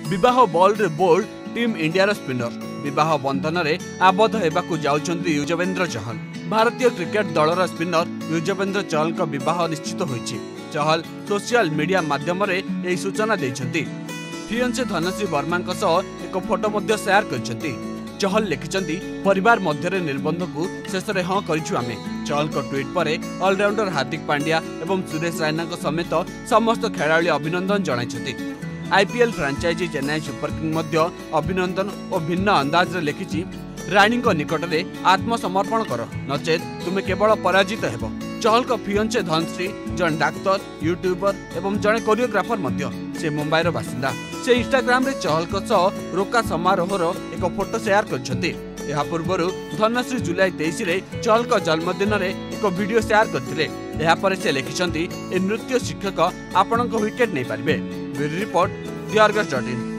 विवाह बॉल रे bold team India spinner विवाह बंधन में आबद्ध होगा जाउछंती युजवेंद्र चहल। भारतीय क्रिकेट दलर स्पिनर युजवेंद्र चहल का विवाह निश्चित होइछि। चहल सोशल मीडिया माध्यम यही सूचना देइछंती। फियंसे धनश्री वर्मा एक फोटो मध्य शेयर करछंती। चहल लिखिछंती परिवार मध्य निर्बंध को शेष में हाँ करिछु आमे। चहल को ट्वीट पर ऑलराउंडर हार्दिक पांड्या एवं सुरेश रैना समेत समस्त खेलाड़ी अभिनंदन जणाइछंती। IPL franchise Chennai super king मध्य अभिनंदन और भिन्न अंदाज रे लिखिछि रानी निकट में आत्मसमर्पण कर नचेत तुमे केवल पराजित हेब। चहल को फियंसे धनश्री जन डाक्तर यूट्यूबर एवं जड़े कोरियोग्राफर मध्य से मुंबईर बासिंदा। से इंस्टाग्राम रे चहल को रोका समारोहर एक फोटो शेयर करछंती। यह पूर्व धनश्री जुलाई 23 रे चहल को जन्मदिन रे एक वीडियो शेयर करथिले। यह पर से लिखिछंती ए नृत्य शिक्षक आपनक विकेट नहीं पारिबे। Bureau report the अर्गस.in।